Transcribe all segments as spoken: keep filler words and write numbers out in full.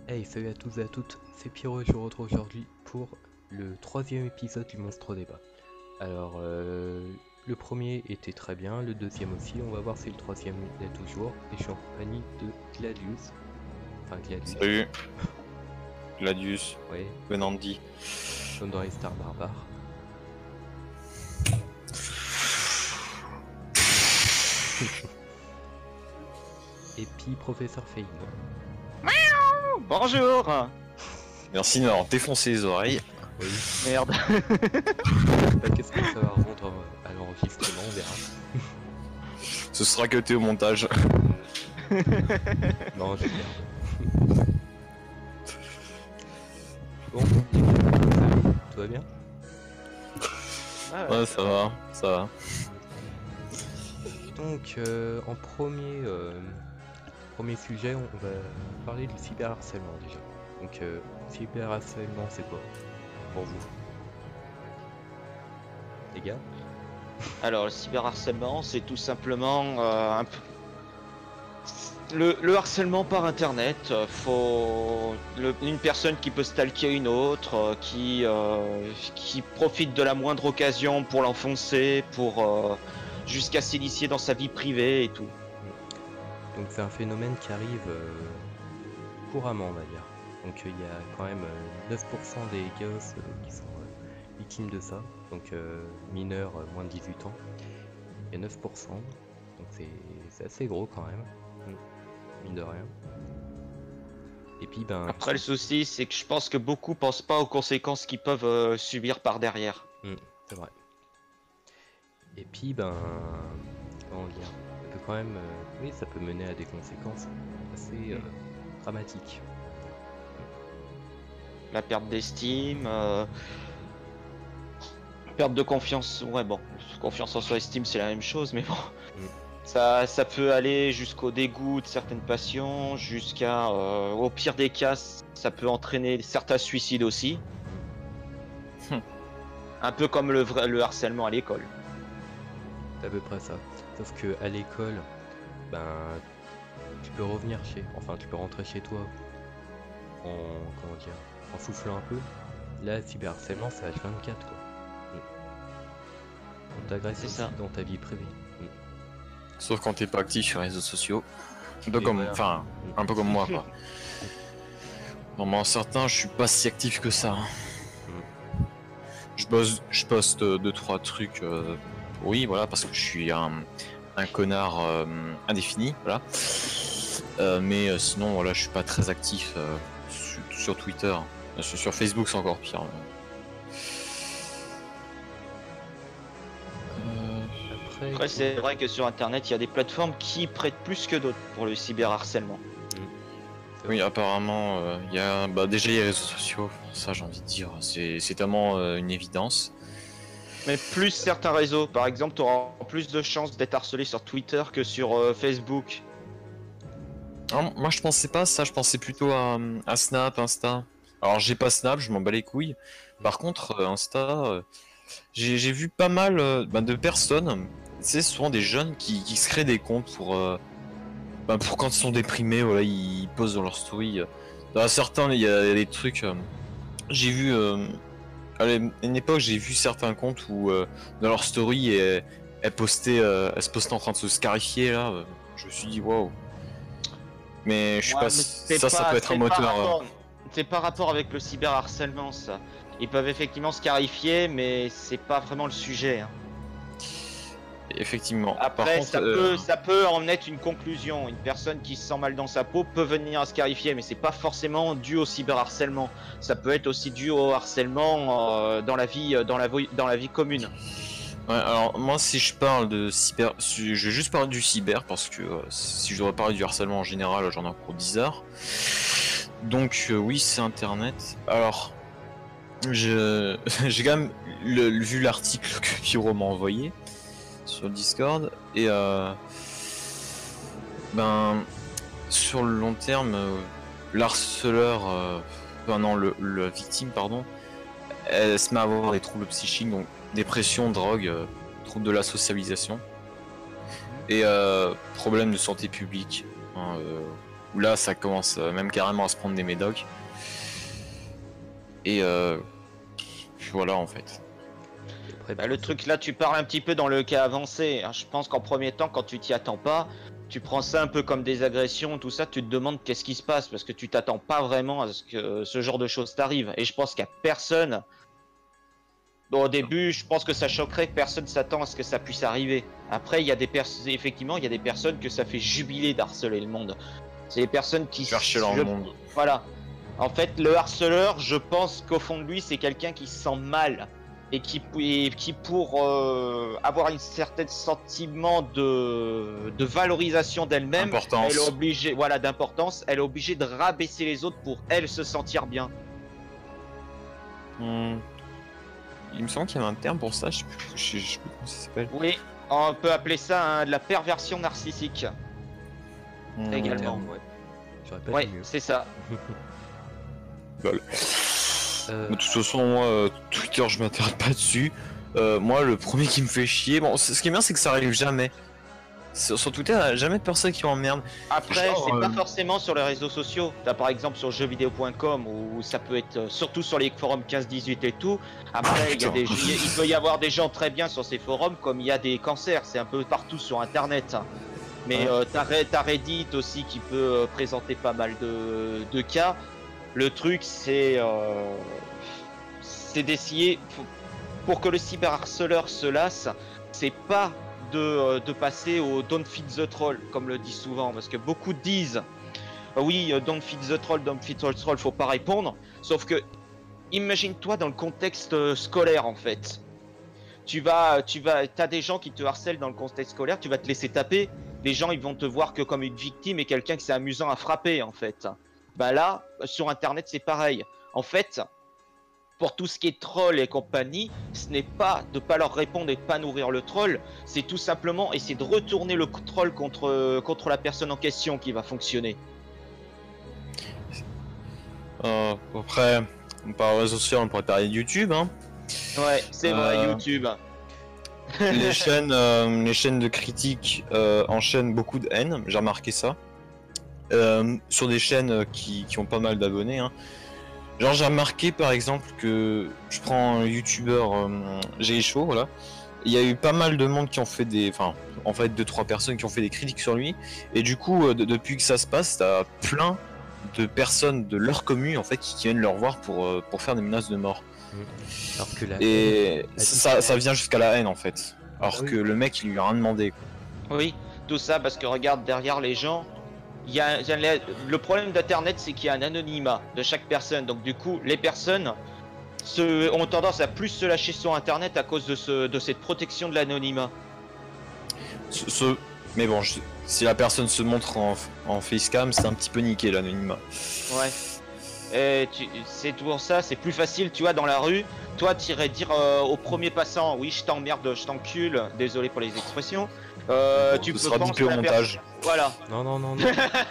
Hey, salut à tous et à toutes, c'est Pyro et je vous retrouve aujourd'hui pour le troisième épisode du Monstre Débat. Alors, euh, le premier était très bien, le deuxième aussi, on va voir si le troisième l'est toujours. Et je suis en compagnie de Gladius. Enfin, Gladius. Salut Gladius, Ouais, Benandi. comme dans les Stars barbares. Et puis, Professeur Fane. Bonjour. Merci de m'avoir défoncé les oreilles. Oui, Merde. bah, qu'est-ce que ça va rendre à l'enregistrement, on verra. Ce sera cuté au montage. Non, je merde. Bon, tout va bien? Ah Ouais, ça va, ça va. Donc, euh, en premier, euh, premier sujet, on va parler du cyberharcèlement déjà. Donc, euh, cyberharcèlement, c'est quoi pour vous, les gars? Alors, le cyberharcèlement, c'est tout simplement euh, un peu... Le, le harcèlement par internet, euh, faut le- une personne qui peut stalker une autre, euh, qui, euh, qui profite de la moindre occasion pour l'enfoncer, pour euh, jusqu'à s'initier dans sa vie privée et tout. Donc, c'est un phénomène qui arrive euh, couramment, on va dire. Donc, euh, il y a quand même euh, neuf pour cent des gosses euh, qui sont euh, victimes de ça. Donc, euh, mineurs, euh, moins de dix-huit ans. Il y a neuf pour cent. Donc, c'est c'est assez gros quand même. Mm. Mine de rien. Et puis, ben, Après, le souci, c'est que je pense que beaucoup pensent pas aux conséquences qu'ils peuvent euh, subir par derrière. Mm, c'est vrai. Et puis, ben, comment dire, ça peut quand même, euh, oui, ça peut mener à des conséquences assez euh, dramatiques. La perte d'estime, euh, perte de confiance, ouais bon, confiance en soi, estime c'est la même chose, mais bon, Mm. ça, ça peut aller jusqu'au dégoût de certaines passions, jusqu'à, euh, au pire des cas, ça peut entraîner certains suicides aussi, Hmm. un peu comme le, vrai, le harcèlement à l'école. C'est à peu près ça. Sauf que à l'école, ben, tu peux revenir chez, enfin, tu peux rentrer chez toi en, comment dire, en soufflant un peu. Là, cyberharcèlement, c'est H vingt-quatre, quoi. Mm. On t'agresse C'est aussi ça. dans ta vie privée. Mm. Sauf quand t'es pas actif sur les réseaux sociaux. Un peu Et comme, voilà. enfin, Mm. un peu comme moi quoi. Normalement certains, je suis pas si actif que ça. hein. Mm. Je bosse, je poste deux trois trucs. euh, Oui, voilà, parce que je suis un, un connard euh, indéfini, voilà. Euh, mais euh, sinon, voilà, je suis pas très actif euh, sur, sur Twitter. Euh, Sur, sur Facebook, c'est encore pire. Euh, Après, Après, c'est vrai que sur internet, il y a des plateformes qui prêtent plus que d'autres pour le cyberharcèlement. c'est Oui, vrai. apparemment, euh, il y a bah, déjà les réseaux sociaux, ça j'ai envie de dire, c'est c'est tellement euh, une évidence. Mais plus certains réseaux, par exemple, tu auras plus de chances d'être harcelé sur Twitter que sur euh, Facebook. Alors, moi je pensais pas à ça, je pensais plutôt à, à Snap, Insta. Alors j'ai pas Snap, je m'en bats les couilles. Par contre, euh, Insta, euh, j'ai j'ai vu pas mal euh, bah, de personnes, c'est souvent des jeunes qui, qui se créent des comptes pour, euh, bah, pour quand ils sont déprimés, voilà, ils posent dans leur story. euh. Dans certains, il y a des trucs, euh, j'ai vu... euh, À une époque, j'ai vu certains comptes où euh, dans leur story, elles, elles postaient, euh, elles se postaient en train de se scarifier là. euh, Je me suis dit waouh. Mais je suis Ouais, pas. mais c'est Ça, ça pas, peut être un c'est pas moteur. euh. rapport, c'est pas rapport avec le cyberharcèlement, ça. Ils peuvent effectivement se scarifier, mais c'est pas vraiment le sujet. hein. Effectivement. Par Après, contre, ça euh, peut, ça peut en être une conclusion. Une personne qui se sent mal dans sa peau peut venir à scarifier, mais c'est pas forcément dû au cyberharcèlement. Ça peut être aussi dû au harcèlement euh, dans la vie, dans la vie, dans la vie commune. ouais, alors moi, si je parle de cyber, si- je vais juste parler du cyber parce que euh, si je devrais parler du harcèlement en général, j'en ai pour dix heures. Donc euh, oui, c'est Internet. Alors, je, j'ai quand même le- vu l'article que Pyro m'a envoyé sur le Discord et euh, ben sur le long terme, euh, l'harceleur, euh, enfin non, le, la victime, pardon, elle se met à avoir des troubles psychiques, donc dépression, drogue, euh, troubles de la socialisation et euh, problèmes de santé publique. hein, euh, où là ça commence euh, même carrément à se prendre des médocs. Et euh, puis voilà en fait. Après, Bah, le truc là, tu parles un petit peu dans le cas avancé. hein. Je pense qu'en premier temps, quand tu t'y attends pas, tu prends ça un peu comme des agressions, tout ça, tu te demandes qu'est-ce qui se passe parce que tu t'attends pas vraiment à ce que ce genre de choses t'arrive. Et je pense qu'il y a personne. Bon, au début, je pense que ça choquerait, personne s'attend à ce que ça puisse arriver. Après, il y a des personnes, effectivement, il y a des personnes que ça fait jubiler d'harceler le monde. C'est les personnes qui Chercher dans je- le monde. Voilà. En fait, le harceleur, je pense qu'au fond de lui, c'est quelqu'un qui se sent mal et qui, et qui pour euh, avoir un certain sentiment de, de valorisation d'elle-même, Importance. elle est obligée, voilà, d'importance, elle est obligée de rabaisser les autres pour elle se sentir bien. Hmm. Il me semble qu'il y avait un terme pour ça, je sais plus, je, je sais plus comment ça s'appelle. Oui, on peut appeler ça hein, de la perversion narcissique. Hmm. Également. ouais. J'aurais pas Ouais, dit mieux. c'est ça. Lol. Euh, De toute façon, moi, euh, Twitter, je m'intéresse pas dessus. Euh, moi, le premier qui me fait chier, bon, c- ce qui est bien, c'est que ça arrive jamais. Sur, sur Twitter, il y a jamais de personne qui m'emmerde. Après, Genre, c'est euh, pas forcément sur les réseaux sociaux. T'as par exemple sur jeux vidéo point com où ça peut être euh, surtout sur les forums quinze dix-huit et tout. Après, il y a putain. des, il peut y avoir des gens très bien sur ces forums comme il y a des cancers. C'est un peu partout sur internet. hein. Mais Ouais. euh, t'as Re- t'as Reddit aussi qui peut euh, présenter pas mal de, de cas. Le truc, c'est euh, c'est d'essayer faut- pour que le cyberharceleur se lasse, c'est pas de, euh, de passer au don't feed the troll comme le dit souvent parce que beaucoup disent euh, oui euh, don't feed the troll, don't feed the troll, faut pas répondre. Sauf que imagine-toi dans le contexte euh, scolaire en fait. Tu vas, tu vas, t'as des gens qui te harcèlent dans le contexte scolaire, tu vas te laisser taper. Les gens ils vont te voir que comme une victime et quelqu'un que c'est amusant à frapper en fait. Bah là, sur internet c'est pareil. En fait, pour tout ce qui est troll et compagnie, ce n'est pas de pas leur répondre et de pas nourrir le troll, c'est tout simplement essayer de retourner le troll contre, contre la personne en question qui va fonctionner. Euh, après, on parle réseaux sociaux, on pourrait parler de YouTube, hein. Ouais, c'est vrai, Euh, YouTube. les chaînes, euh, les chaînes de critiques euh, enchaînent beaucoup de haine, j'ai remarqué ça. Euh, sur des chaînes euh, qui, qui ont pas mal d'abonnés, hein. Genre j'ai remarqué par exemple que je prends un youtubeur euh, J'ai chaud, voilà. Il y a eu pas mal de monde qui ont fait des, enfin en fait deux trois personnes qui ont fait des critiques sur lui et du coup euh, de- depuis que ça se passe, t'as plein de personnes de leur commune en fait qui, qui viennent le revoir pour euh, pour faire des menaces de mort. alors que la haine, Et la ça, ça vient jusqu'à la haine en fait. Alors Ah oui. que le mec il lui a rien demandé quoi. Oui, tout ça parce que regarde derrière les gens, il y a, il y a le- le problème d'internet c'est qu'il y a un anonymat de chaque personne. Donc du coup, les personnes se, ont tendance à plus se lâcher sur internet à cause de, ce, de cette protection de l'anonymat. Ce, ce- Mais bon, je- si la personne se montre en, en facecam, c'est un petit peu niqué l'anonymat. Ouais. Et tu- c'est pour ça, c'est plus facile, tu vois, dans la rue. Toi, tu irais dire euh, au premier passant, oui, je t'emmerde, je t'encule. Désolé pour les expressions. Euh, tu Ce peux sera penser bipé au à la montage. personne- Voilà. Non, non, non, non.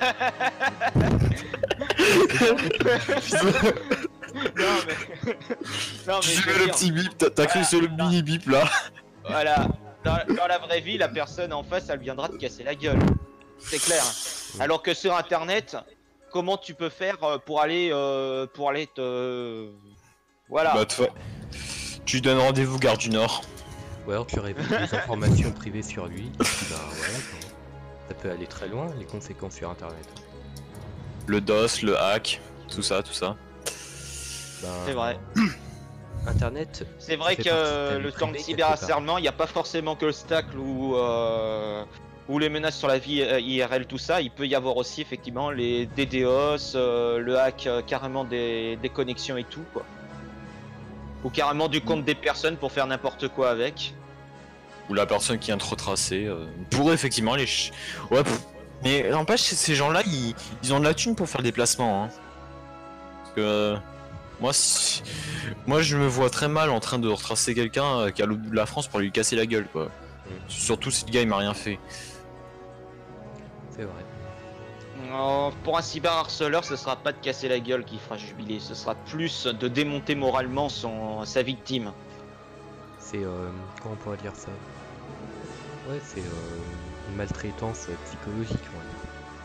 Non mais, non, mais J'ai je veux vu le dire, petit bip, t'as t'as cru Voilà. sur le mini bip là. voilà. Dans, dans la vraie vie, la personne en face, elle viendra te casser la gueule. C'est clair. Alors que sur internet, comment tu peux faire euh, pour aller, euh, pour aller te, voilà. Bah, toi, tu donnes rendez-vous Gare du Nord. Ou alors tu révéles des informations privées sur lui, et puis bah voilà, quoi. Ça peut aller très loin, les conséquences sur internet. Le DOS, le hack, tout ça, tout ça. Ben, C'est vrai. Internet, C'est vrai fait que partie de ta vie le temps de privée, cyberharcèlement, il n'y a pas forcément que le stacle ou, euh, ou les menaces sur la vie euh, I R L, tout ça. Il peut y avoir aussi effectivement les D DoS, euh, le hack euh, carrément des, des connexions et tout, quoi. Ou carrément du compte des personnes pour faire n'importe quoi avec. Ou la personne qui vient te retracer. Euh, pourrait effectivement les. ch- Ouais, pff. Mais n'empêche, ces gens-là, ils, ils ont de la thune pour faire le déplacement. Hein. Parce que. euh, Moi, si- moi, je me vois très mal en train de retracer quelqu'un euh, qui est à l'autre bout de la France pour lui casser la gueule, quoi. Surtout si le gars il m'a rien fait. c'est vrai. Euh, pour un cyberharceleur, ce sera pas de casser la gueule qui fera jubiler, ce sera plus de démonter moralement son, sa victime. C'est, euh, comment on pourrait dire ça? Ouais, c'est euh, une maltraitance euh, psychologique, on va dire.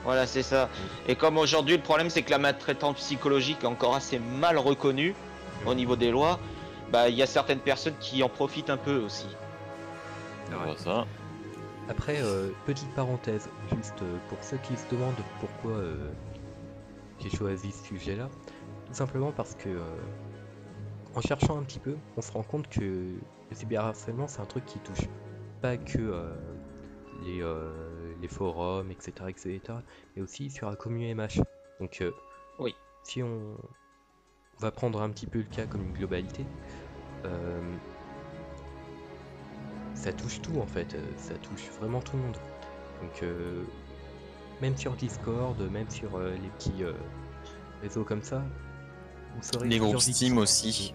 Voilà, c'est ça. Et comme aujourd'hui, le problème, c'est que la maltraitance psychologique est encore assez mal reconnue au niveau des lois, bah, il y a certaines personnes qui en profitent un peu aussi. Voilà, ça. Après, euh, petite parenthèse, juste euh, pour ceux qui se demandent pourquoi euh, j'ai choisi ce sujet-là, tout simplement parce que euh, en cherchant un petit peu, on se rend compte que le cyberharcèlement c'est un truc qui touche pas que euh, les, euh, les forums, et cetera, et cetera, mais aussi sur la commune M H. Donc, euh, Oui. si on va prendre un petit peu le cas comme une globalité, euh, ça touche tout en fait, euh, ça touche vraiment tout le monde. Donc euh, même sur Discord, même sur euh, les petits euh, réseaux comme ça, vous saurez Les groupes plusieurs Steam victimes. aussi.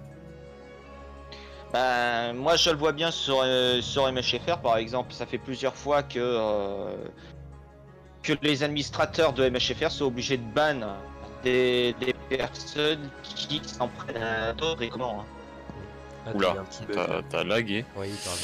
Bah, moi, je le vois bien sur, euh, sur M H F R, par exemple. Ça fait plusieurs fois que, euh, que les administrateurs de M H F R sont obligés de ban des, des personnes qui s'en prennent à d'autres et comment. Hein. Ah, t'as eu Oula, un petit bug là. t'as t'as lagué. Oui, pardon.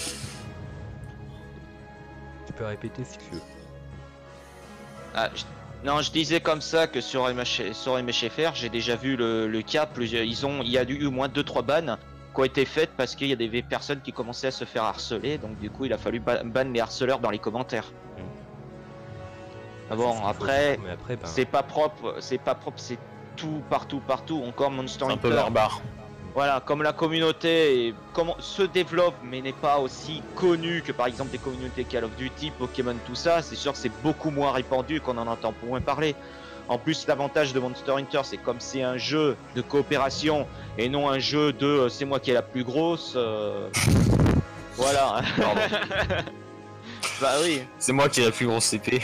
Tu peux répéter si tu veux. Ah, je- Non, je disais comme ça que sur M H, sur M H F R, j'ai déjà vu le, le cas. Plusieurs, ils ont, il y a eu au moins deux trois bans qui ont été faites parce qu'il y a des personnes qui commençaient à se faire harceler. Donc du coup, il a fallu ba- ban les harceleurs dans les commentaires. Mm. Ah bon, C'est ce qu'il faut après, faire, mais après, ben, c'est pas propre, c'est pas propre, c'est tout partout, partout. Encore Monster C'est un peu Hunter. barbare. Voilà, comme la communauté est- comment, se développe mais n'est pas aussi connue que par exemple des communautés Call of Duty, Pokémon, tout ça, c'est sûr que c'est beaucoup moins répandu qu'on en entend moins parler. En plus, l'avantage de Monster Hunter, c'est comme c'est un jeu de coopération et non un jeu de euh, c'est moi qui est la plus grosse. euh, Voilà. Pardon. Bah oui. C'est moi qui ai la plus grosse épée.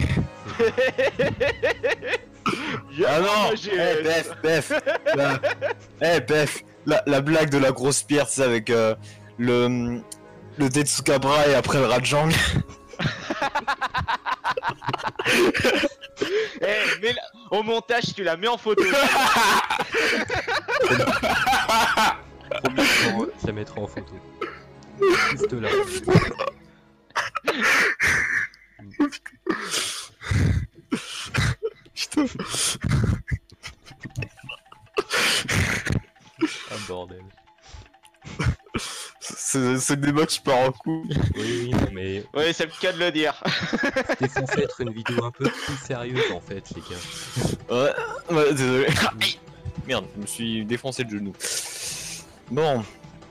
Yeah, Ah non moi, Eh j'ai- Bef, Bef la... Eh Bef la, la blague de la grosse pierre, c'est avec euh, le... Le Tetsukabra et après le Rajang. Eh, mais là, au montage, tu la mets en photo. promis, je la mettrai en photo. Juste là. Putain. Ah bordel. C'est c'est le débat qui part en couille. Oui, oui, non, mais Oui, c'est le cas de le dire. c'était censé être une vidéo un peu plus sérieuse en fait, les gars. Ouais, ouais, désolé. Aïe. Merde, je me suis défoncé le genou. Bon,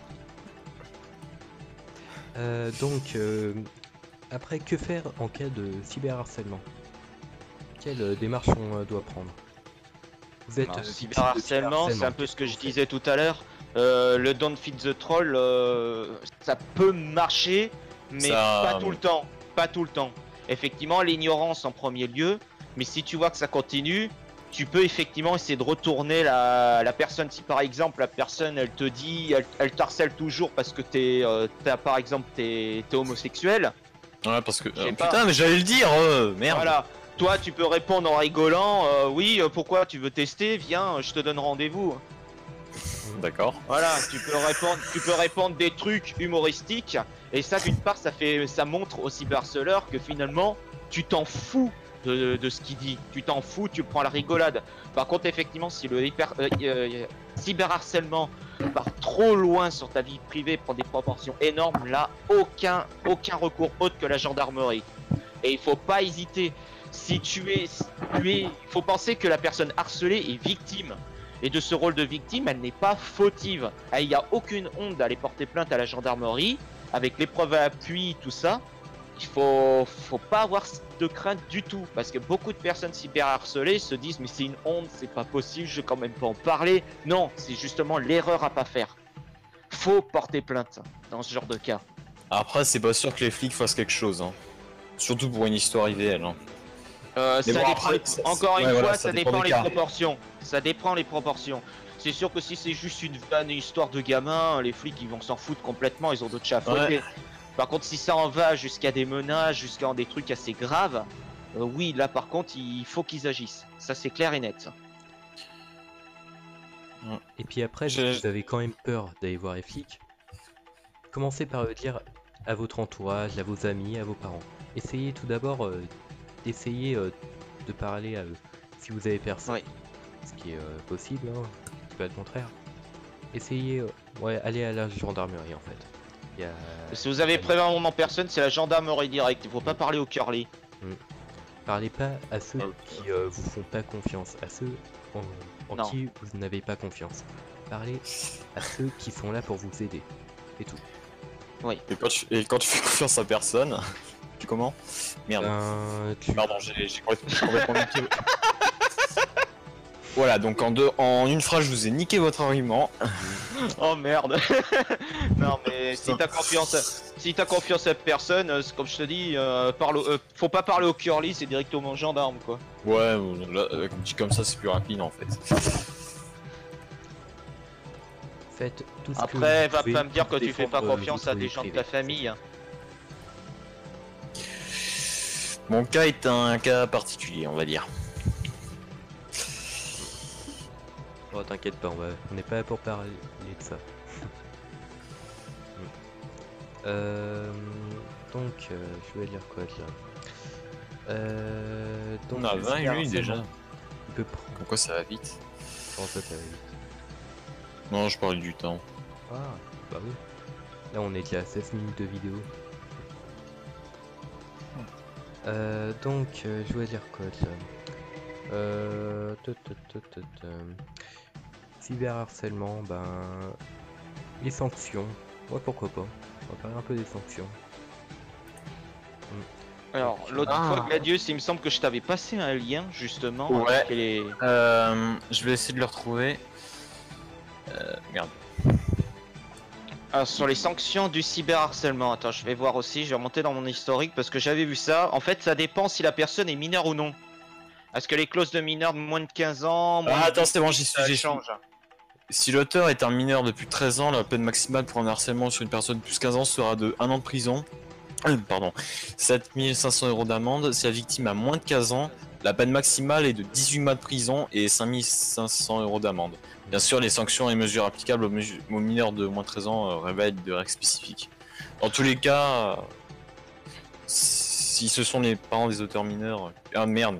Euh, donc, euh, après, que faire en cas de cyberharcèlement? Quelle euh, démarche on euh, doit prendre? Vous êtes Alors, euh, victime de cyberharcèlement, c'est un peu ce que je qu'est-ce vous disais tout à l'heure. Euh, le Don't Feed the Troll, euh, ça peut marcher, mais Ça, pas euh, tout le temps. Pas tout le temps. Effectivement, l'ignorance en premier lieu, mais si tu vois que ça continue, tu peux effectivement essayer de retourner la, la personne. Si par exemple la personne elle te dit, elle, elle t'harcèle toujours parce que t'es, euh, t'as, par exemple t'es, t'es homosexuel. ouais, parce que. Je sais euh, pas. putain, mais j'allais le dire, euh, merde. Voilà. Toi, tu peux répondre en rigolant, euh, oui, euh, pourquoi tu veux tester? Viens, je te donne rendez-vous. D'accord. Voilà, tu peux répondre, tu peux répondre des trucs humoristiques, et ça d'une part, ça fait, ça montre au cyberharceleur que finalement, tu t'en fous de, de ce qu'il dit, tu t'en fous, tu prends la rigolade. Par contre, effectivement, si le hyper, euh, euh, cyberharcèlement part trop loin sur ta vie privée, prend des proportions énormes, là, aucun, aucun recours autre que la gendarmerie. Et il faut pas hésiter. Si tu es, tu es, il faut penser que la personne harcelée est victime. Et de ce rôle de victime, elle n'est pas fautive. Ah, il n'y a aucune honte d'aller porter plainte à la gendarmerie, avec les preuves à appui, tout ça. Il faut, faut pas avoir de crainte du tout, parce que beaucoup de personnes cyberharcelées se disent mais c'est une honte, c'est pas possible, je vais quand même pas en parler. Non, c'est justement l'erreur à pas faire. Faut porter plainte dans ce genre de cas. Après, c'est pas sûr que les flics fassent quelque chose, hein. Surtout pour une histoire I V L. Hein. Euh, Mais ça bon, dépend, après, ça- encore ouais, une voilà, fois, ça ça, dépend dépend des les cas. proportions. Ça dépend les proportions. C'est sûr que si c'est juste une vanne, une histoire de gamin, les flics ils vont s'en foutre complètement, ils ont d'autres chats à fouetter. Ouais. Par contre, si ça en va jusqu'à des menaces, jusqu'à des trucs assez graves, euh, oui, là par contre, il faut qu'ils agissent. Ça c'est clair et net. Et puis après, si Je- vous avez quand même peur d'aller voir les flics, commencez par le dire à votre entourage, à vos amis, à vos parents. Essayez tout d'abord euh, d'essayer euh, de parler à eux. Si vous avez personne, Oui. ce qui est euh, possible, hein, c'est pas le contraire. Essayez, euh, ouais, allez à la gendarmerie en fait. Il y a... Si vous avez prévention personne, c'est la gendarmerie directe. Il faut pas parler au curly. Parlez pas à ceux Ok. qui euh, vous font pas confiance, à ceux en, en Non. qui vous n'avez pas confiance. Parlez à ceux qui sont là pour vous aider. Et tout. Et quand, tu, et quand tu fais confiance à personne, tu comment? Merde. Ben, tu... Pardon, j'ai j'ai complètement, j'ai complètement niqué. Voilà, donc en, deux, en une phrase, je vous ai niqué votre argument. Oh merde. Non mais si t'as confiance, à... si t'as confiance à personne, euh, c'est comme je te dis, euh, parle au- euh, faut pas parler au curly, c'est directement au gendarme quoi. Ouais, là, euh, dit comme ça, c'est plus rapide en fait. Faites tout ce que Après, vous va pouvez pas me dire que pour tu fais pas défendre, euh, confiance votre à des vie gens de privée. ta famille. hein. Mon cas est un cas particulier, on va dire. Oh, t'inquiète pas, on va- on n'est pas là pour parler de ça. euh, donc, euh, je vais dire quoi déjà euh, donc, On a le vingt minutes déjà. cyberharcèlement, il peut prendre... Pourquoi ça va vite? Comment ça, ça va vite? Non, je parlais du temps. Ah, bah oui. Là, on est déjà à seize minutes de vidéo. Euh, donc, euh, je vais dire quoi déjà euh, tut, tut, tut, tut, tut. Cyberharcèlement, ben... Les sanctions. Ouais, pourquoi pas. On va parler un peu des sanctions. Alors, l'autre Ah. fois, Gladius, il me semble que je t'avais passé un lien justement. Ouais. avec les- Euh, je vais essayer de le retrouver. Euh, merde. Alors, sur les sanctions du cyberharcèlement. Attends, je vais voir aussi, je vais remonter dans mon historique parce que j'avais vu ça. En fait, ça dépend si la personne est mineure ou non. Est-ce que les clauses de mineurs de moins de quinze ans, moins Ah, de attends, c'est bon, j'y suis, ça j'y suis. change. Si l'auteur est un mineur de plus de treize ans, la peine maximale pour un harcèlement sur une personne de plus de quinze ans sera de un an de prison. Euh, pardon. sept mille cinq cents euros d'amende. Si la victime a moins de quinze ans, la peine maximale est de dix-huit mois de prison et cinq mille cinq cents euros d'amende. Bien sûr, les sanctions et mesures applicables aux, mesu- aux mineurs de moins de treize ans euh, révèlent de règles spécifiques. Dans tous les cas, euh, si ce sont les parents des auteurs mineurs... Ah merde.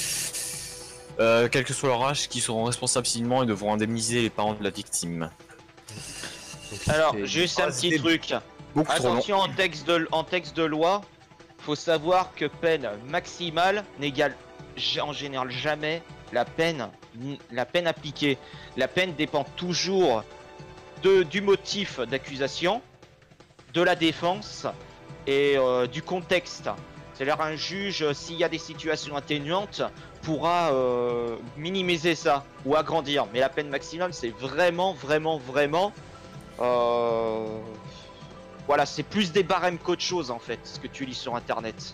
Euh, quel que soit leur âge, qui seront responsables civilement et devront indemniser les parents de la victime. Donc, Alors, c'est- juste Ah, un petit c'était truc. Beaucoup trop long. Attention en texte de, en texte de loi, faut savoir que peine maximale n'égale ja- en général jamais la peine, la peine appliquée. La peine dépend toujours de, du motif d'accusation, de la défense et euh, du contexte. C'est-à-dire un juge, euh, s'il y a des situations atténuantes, pourra euh, minimiser ça ou agrandir. Mais la peine maximale, c'est vraiment, vraiment, vraiment... euh, Voilà, c'est plus des barèmes qu'autre chose en fait, ce que tu lis sur internet.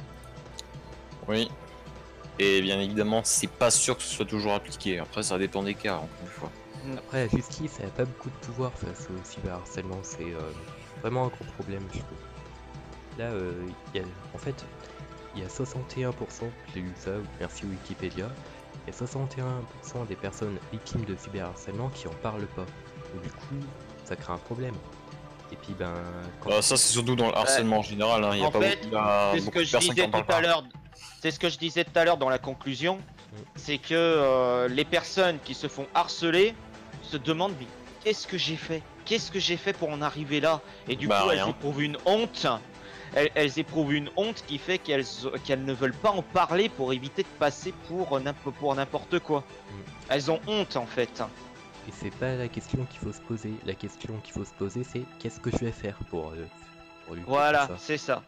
Oui. Et bien évidemment, c'est pas sûr que ce soit toujours appliqué. Après, ça dépend des cas, encore une fois. Après, la justice, elle a pas beaucoup de pouvoir face au cyberharcèlement, c'est euh, vraiment un gros problème, je trouve. Là, euh, il y a, en fait, il y a soixante et un pour cent, j'ai lu ça, merci Wikipédia, il y a soixante et un pour cent des personnes victimes de cyberharcèlement qui en parlent pas. Donc, du coup, ça crée un problème. Et puis, ben, quand Bah, ça, c'est surtout dans le harcèlement en général. Hein. Il y a En pas fait, beaucoup, il y a C'est ce beaucoup que de je personnes qui disais en parlent tout à pas. l'heure. C'est ce que je disais tout à l'heure dans la conclusion, c'est que euh, les personnes qui se font harceler se demandent mais qu'est-ce que j'ai fait Qu'est-ce que j'ai fait pour en arriver là? Et du Bah, coup, rien. elles éprouvent une honte. Elles, elles éprouvent une honte qui fait qu'elles qu'elles ne veulent pas en parler pour éviter de passer pour n'importe pour n'importe quoi. Elles ont honte en fait. et c'est pas la question qu'il faut se poser, la question qu'il faut se poser, c'est qu'est-ce que je vais faire pour, euh, pour lutter Voilà, contre ça. c'est ça.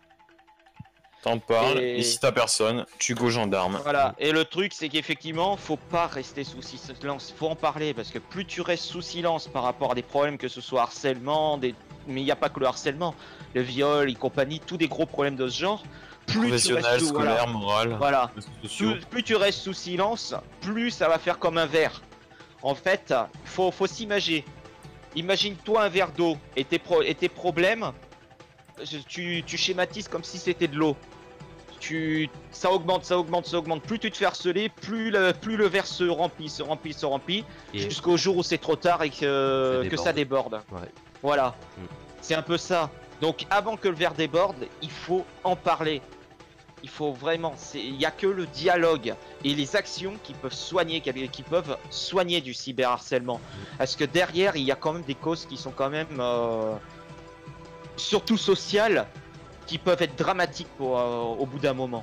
T'en parles, Et- et si t'as personne, tu go gendarme. Voilà, et le truc c'est qu'effectivement, faut pas rester sous silence, faut en parler parce que plus tu restes sous silence par rapport à des problèmes, que ce soit harcèlement, des... mais il n'y a pas que le harcèlement, le viol et compagnie, tous des gros problèmes de ce genre, plus tu Professionnel, restes sous, scolaire, voilà, moral, voilà. sociaux. Plus, plus tu restes sous silence, plus ça va faire comme un verre. En fait, faut, faut s'imaginer. Imagine-toi un verre d'eau et tes, pro... et tes problèmes, tu, tu schématises comme si c'était de l'eau. Tu, ça augmente, ça augmente, ça augmente. Plus tu te fais harceler, plus le, plus le verre se remplit, se remplit, se remplit, Et jusqu'au jour où c'est trop tard et que Ça que ça déborde. ouais. Voilà, Mm. c'est un peu ça. Donc avant que le verre déborde, il faut en parler. il faut vraiment, il n'y a que le dialogue et les actions qui peuvent soigner, qui peuvent soigner du cyberharcèlement. Parce que derrière, il y a quand même des causes qui sont quand même, euh, surtout sociales, qui peuvent être dramatiques pour, euh, au bout d'un moment.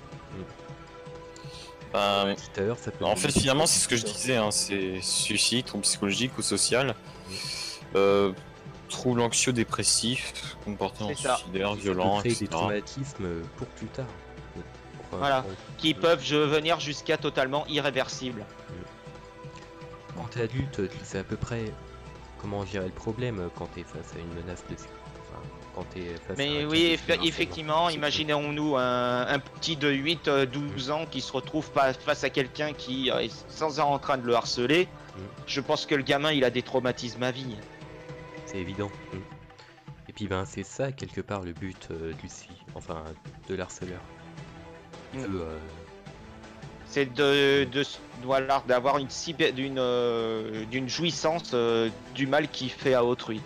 Bah, Tout à l'heure, ça peut en donner fait, des finalement, choses c'est ce que je bizarres. disais, hein, c'est suicide, trouble psychologique ou social, euh, trouble anxio-dépressif, comportement C'est ça. suicidaire, Ça peut violent, créer et des cetera. traumatismes pour plus tard. Pour, euh, Voilà. pour- Qui peuvent devenir jusqu'à totalement irréversibles. Quand t'es adulte, tu sais à peu près comment gérer le problème quand t'es face à une menace de sécurité. Enfin, quand t'es face à Mais un oui, cas de eff- cyberharcèlement. effectivement, C'est tout. imaginons-nous un, un petit de huit douze ans qui se retrouve pas face à quelqu'un qui euh, est sans arrêt en train de le harceler. Mm. Je pense que le gamin, il a des traumatismes à vie. C'est évident. Mm. Et puis ben c'est ça quelque part le but euh, du si, enfin de l'harceleur. Il Mm. veut, euh, C'est de, de voilà, d'avoir une cyber- d'une euh, d'une jouissance euh, du mal qu'il fait à autrui.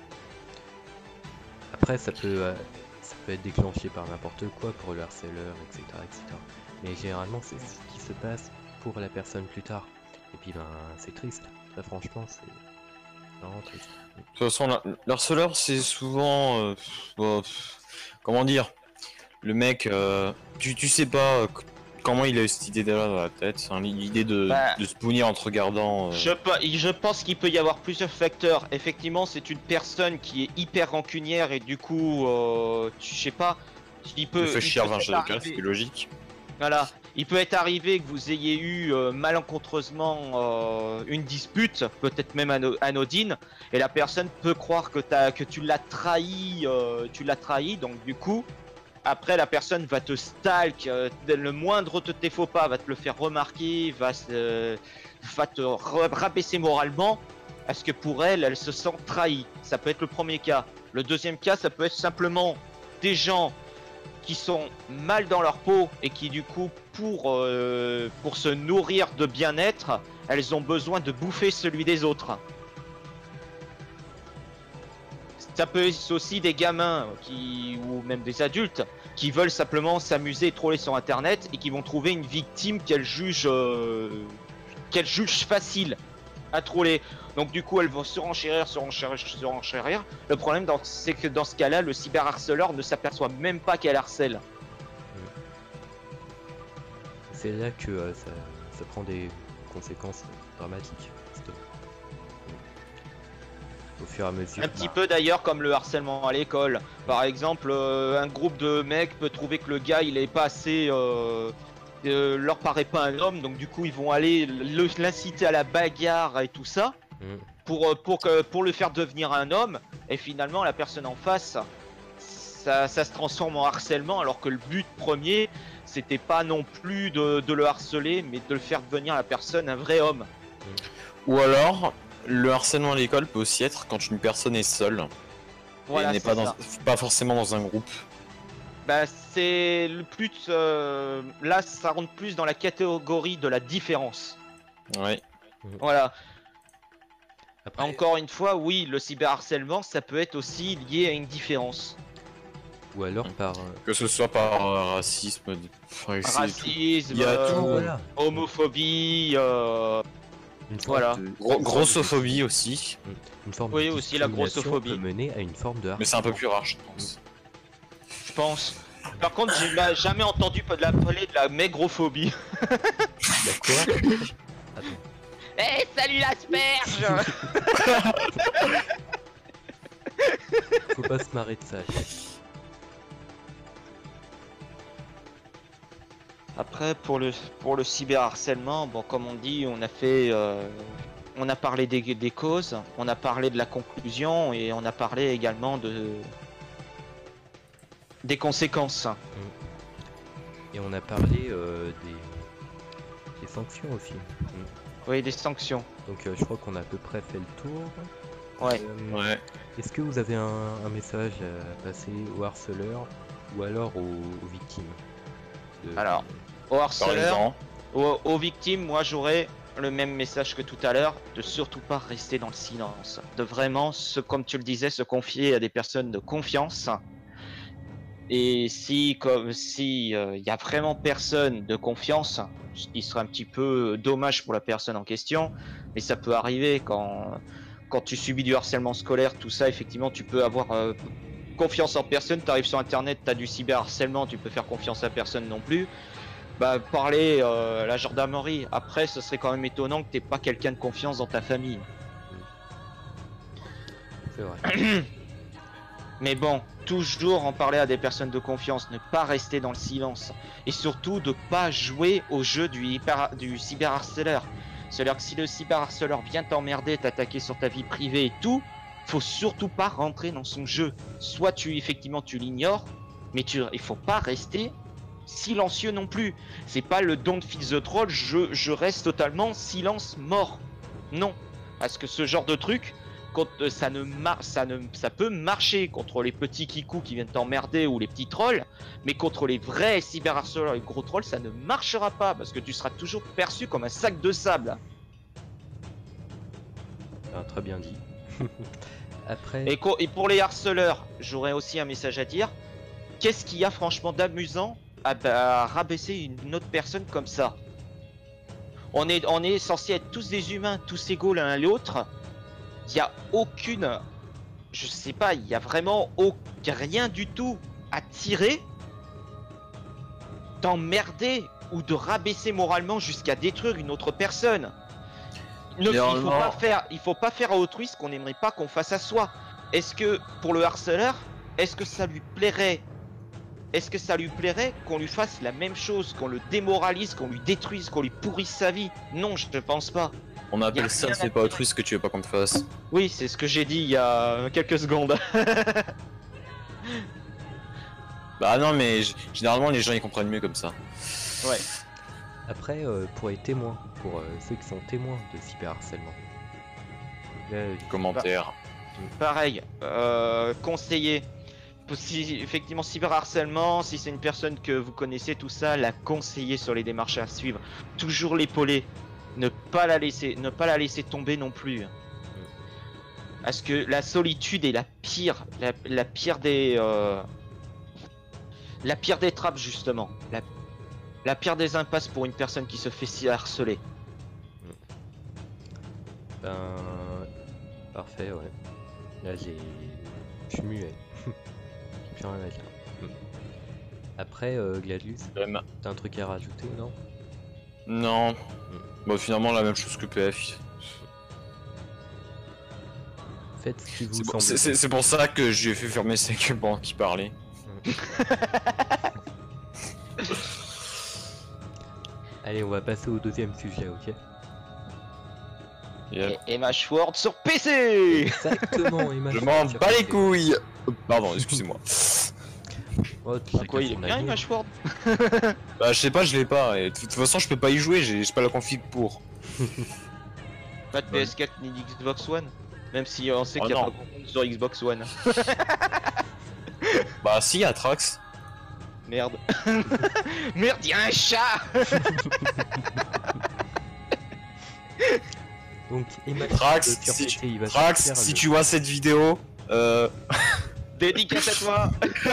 Après ça peut euh, ça peut être déclenché par n'importe quoi pour le harceleur, et cetera, et cetera. Mais généralement c'est ce qui se passe pour la personne plus tard. Et puis ben c'est triste. Ça franchement c'est vraiment triste. De toute façon, la- l'harceleur, c'est souvent. euh, pff, bon, pff, comment dire? Le mec, euh, tu, tu sais pas euh, c- comment il a eu cette idée-là dans la tête. Hein, l'idée de, Bah, de se punir en te regardant. euh, Je, pe- je pense qu'il peut y avoir plusieurs facteurs. Effectivement, c'est une personne qui est hyper rancunière et du coup, euh, tu- je sais pas, il peut. te fait il chier peut avant être le cas, arrivé- c'est logique. Voilà, il peut être arrivé que vous ayez eu euh, malencontreusement euh, une dispute, peut-être même ano- anodine, et la personne peut croire que, t'as- que tu l'as trahi, euh, tu l'as trahi, donc du coup, après la personne va te stalk, euh, le moindre de tes faux pas va te le faire remarquer, va, se- va te ra- rabaisser moralement, parce que pour elle, elle se sent trahie. Ça peut être le premier cas. Le deuxième cas, ça peut être simplement des gens qui sont mal dans leur peau et qui du coup pour, euh, pour se nourrir de bien-être, elles ont besoin de bouffer celui des autres. Ça peut être aussi des gamins qui, ou même des adultes qui veulent simplement s'amuser et troller sur internet et qui vont trouver une victime qu'elles jugent, euh, qu'elles jugent facile à troller. Donc du coup elles vont surenchérir, surenchérir, surenchérir. Le problème dans- c'est que dans ce cas-là, le cyberharceleur ne s'aperçoit même pas qu'elle harcèle. C'est là que euh, ça, ça prend des conséquences dramatiques. justement. Au fur et à mesure. Un petit peu d'ailleurs comme le harcèlement à l'école. Par exemple, euh, un groupe de mecs peut trouver que le gars il est pas assez, euh, euh, leur paraît pas un homme, donc du coup ils vont aller le- l'inciter à la bagarre et tout ça Mm. pour euh, pour que pour le faire devenir un homme. Et finalement la personne en face, ça, ça se transforme en harcèlement alors que le but premier c'était pas non plus de, de le harceler, mais de le faire devenir la personne un vrai homme. Ou alors, le harcèlement à l'école peut aussi être quand une personne est seule. Voilà, et n'est c'est pas, ça. dans, pas forcément dans un groupe. Bah, c'est le plus. euh, là, ça rentre plus dans la catégorie de la différence. Ouais. Voilà. Après, Encore une fois, oui, le cyberharcèlement, ça peut être aussi lié à une différence. ou alors par. euh, Que ce soit par euh, racisme, enfin, c'est tout. Racisme, Il y a euh, tout. voilà. homophobie, euh, Une forme voilà. de- Gro- grossophobie aussi. Une forme Oui, de aussi la discrimination grossophobie. peut mener à une forme de Mais c'est un peu harcèlement. plus rare, je pense. je pense. Par contre, j'ai ma- jamais entendu de l'appeler de la maigrophobie. Il y a quoi Attends. Eh, salut l'asperge. Faut pas se marrer de ça. Après, pour le, pour le cyberharcèlement, bon, comme on dit, on a fait, euh, on a parlé des, des causes, on a parlé de la conclusion et on a parlé également de des conséquences. Et on a parlé euh, des... des sanctions aussi. Mm. Oui, des sanctions. Donc euh, je crois qu'on a à peu près fait le tour. Ouais. Euh, Ouais. Est-ce que vous avez un, un message à passer aux harceleurs ou alors aux, aux victimes de- Alors, Aux Par harceleurs, exemple. aux, aux victimes, moi j'aurais le même message que tout à l'heure, de surtout pas rester dans le silence, de vraiment, se, comme tu le disais, se confier à des personnes de confiance Et si, comme si il euh, y a vraiment personne de confiance, ce qui serait un petit peu dommage pour la personne en question, mais ça peut arriver quand quand tu subis du harcèlement scolaire, tout ça, effectivement, tu peux avoir euh, confiance en personne. Tu arrives sur internet, tu as du cyberharcèlement, tu peux faire confiance à personne non plus. Bah, parler euh, à la gendarmerie. Après, ce serait quand même étonnant que t'aies pas quelqu'un de confiance dans ta famille. C'est vrai. Mais bon, toujours en parler à des personnes de confiance, ne pas rester dans le silence. Et surtout, de pas jouer au jeu du, hyper, du cyberharceleur. C'est-à-dire que si le cyberharceleur vient t'emmerder, t'attaquer sur ta vie privée et tout, faut surtout pas rentrer dans son jeu. Soit tu, effectivement, tu l'ignores, mais tu, il faut pas rester silencieux non plus. C'est pas le don de fils de troll, je, je reste totalement silence mort. Non. Parce que ce genre de truc, quand ça ne mar ça ne ça peut marcher contre les petits kikous qui viennent t'emmerder ou les petits trolls, mais contre les vrais cyberharceleurs et gros trolls, ça ne marchera pas parce que tu seras toujours perçu comme un sac de sable. Ah, très bien dit. Après. Et, et pour les harceleurs, j'aurais aussi un message à dire. Qu'est-ce qu'il y a franchement d'amusant à, à rabaisser une autre personne comme ça? On est, on est censé être tous des humains, tous égaux l'un à l'autre. Il n'y a aucune, je sais pas, il y a vraiment aucun, rien du tout à tirer, d'emmerder ou de rabaisser moralement jusqu'à détruire une autre personne. Ne, il faut pas faire, il faut pas faire à autrui ce qu'on n'aimerait pas qu'on fasse à soi. Est-ce que pour le harceleur, est-ce que ça lui plairait, est-ce que ça lui plairait qu'on lui fasse la même chose, qu'on le démoralise, qu'on lui détruise, qu'on lui pourrisse sa vie? Non, je ne pense pas. On appelle ça ne fais pas autrui ce que tu veux pas qu'on te fasse. Oui, c'est ce que j'ai dit il y a quelques secondes. Bah non, mais généralement les gens ils comprennent mieux comme ça. Ouais. Après, euh, pour les témoins, pour euh, ceux qui sont témoins de cyberharcèlement. Là, euh, Commentaire. Pareil, euh, conseiller. Si effectivement cyberharcèlement, si c'est une personne que vous connaissez, tout ça, la conseiller sur les démarches à suivre. Toujours l'épauler. Ne pas la laisser, ne pas la laisser tomber non plus. Parce que la solitude est la pire, la, la pire des, euh, la pire des trappes justement, la, la pire des impasses pour une personne qui se fait si harceler. Ben, parfait, ouais. Là, j'ai, je suis muet. J'ai plus rien à dire. Après, euh, Gladlus, t'as un truc à rajouter, non? Non. Mm. Bon, finalement, la même chose que P F. Faites ce qui vous C'est semble. bon, c'est pour ça que j'ai fait fermer ces cubans qui parlaient. Mm. Allez, on va passer au deuxième sujet, ok? Yep. Et Emma Schwartz sur P C. Exactement, Emma Je m'en bats les couilles. Pardon, excusez-moi. Oh, bah quoi, il est bien Emma Schwartz. Bah je sais pas, je l'ai pas, et de toute façon je peux pas y jouer, j'ai pas la config pour. Pas de P S quatre ni Xbox One, même si on sait oh qu'il y a non. pas de sur Xbox One. Bah si, y'a Trax. Merde. Merde, y'a un chat. Donc Emma Trax, si, tu... il va Trax, si le... tu vois cette vidéo, euh... dédicace à toi.